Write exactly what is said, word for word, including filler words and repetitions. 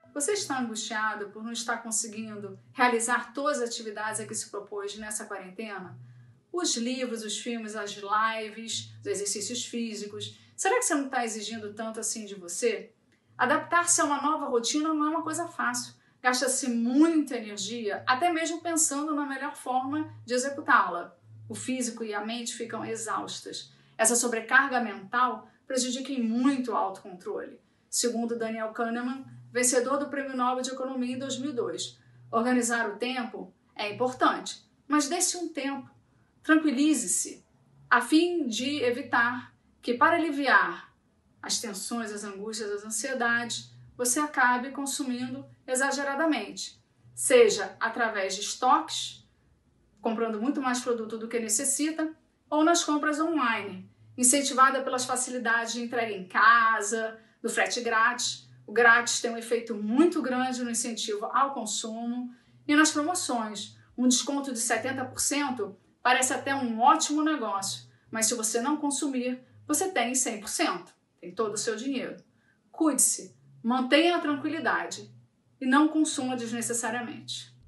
Você está angustiado por não estar conseguindo realizar todas as atividades a que se propôs nessa quarentena? Os livros, os filmes, as lives, os exercícios físicos. Será que você não está exigindo tanto assim de você? Adaptar-se a uma nova rotina não é uma coisa fácil. Gasta-se muita energia, até mesmo pensando na melhor forma de executá-la. O físico e a mente ficam exaustas. Essa sobrecarga mental prejudica muito o autocontrole. Segundo Daniel Kahneman, vencedor do Prêmio Nobel de Economia em dois mil e dois, organizar o tempo é importante, mas dê-se um tempo. Tranquilize-se, a fim de evitar que, para aliviar as tensões, as angústias, as ansiedades, você acabe consumindo exageradamente, seja através de estoques, comprando muito mais produto do que necessita, ou nas compras online, incentivada pelas facilidades de entrega em casa, do frete grátis. O grátis tem um efeito muito grande no incentivo ao consumo e nas promoções. Um desconto de setenta por cento parece até um ótimo negócio, mas se você não consumir, você tem cem por cento, tem todo o seu dinheiro. Cuide-se, mantenha a tranquilidade e não consuma desnecessariamente.